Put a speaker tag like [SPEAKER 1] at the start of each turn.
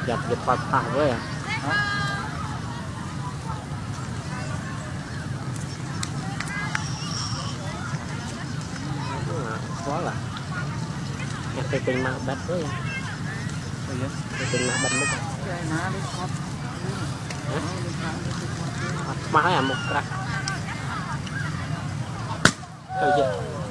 [SPEAKER 1] giật giật phạt phạt với à quá là cái kinh mà bật với à cái kinh mà bật mất má à một crack thôi chứ